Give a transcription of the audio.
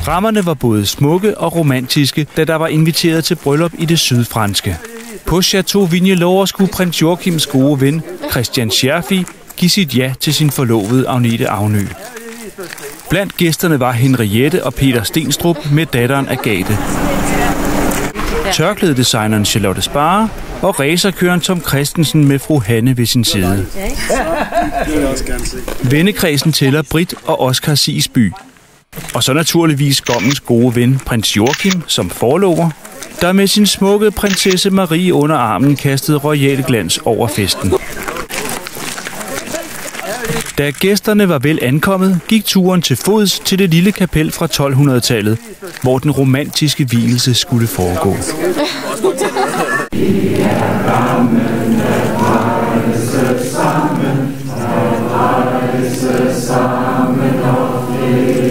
Rammerne var både smukke og romantiske, da der var inviteret til bryllup i det sydfranske. På Chateau Vignes skulle prins Joachims gode ven, Christian Scherfig, give sit ja til sin forlovede Agnete Avnø. Blandt gæsterne var Henriette og Peter Stenstrup med datteren Agathe. Tørklædedesigneren Charlotte Sparre og racerkøren Tom Christensen med fru Hanne ved sin side. Vennekredsen tæller Britt og Oscar Sigsby. Og så naturligvis gommens gode ven, prins Joachim, som forlover, der med sin smukke prinsesse Marie under armen kastede royal glans over festen. Da gæsterne var vel ankommet, gik turen til fods til det lille kapel fra 1200-tallet, hvor den romantiske vielse skulle foregå. Sammen